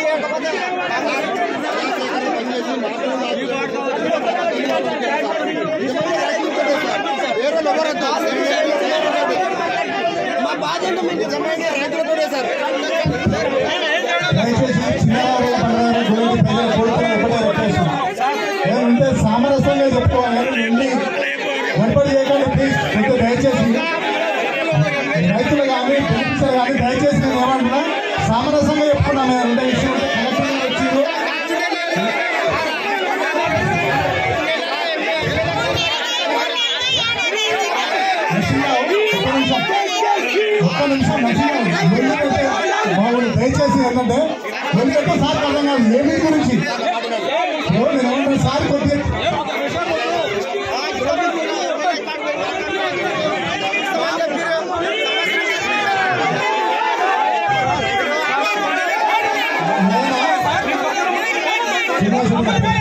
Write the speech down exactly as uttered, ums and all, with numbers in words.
మా బాధ్యత మీకు నిజమైన రైతులతోనే సార్. నేనంటే సామరస్యంగా చెప్పుకోవాలి, వెంటబడి చేయకండి ప్లీజ్. ఇంకా దయచేసి రైతులు కానీ ప్రొడ్యూసర్ కానీ దయచేసి నేను ఏమంటున్నా సామరస్యంగా చెప్పుకున్నాను. నేను రెండే విషయం కలెక్టర్ వచ్చింది ఒక్క నిమిషం బాగుంది. దయచేసి ఏంటంటే వెళ్ళినట్టు సార్ అర్థం కాదు ఏమీ గురించి నేను ఏమంటే సార్ కొద్దిగా నేను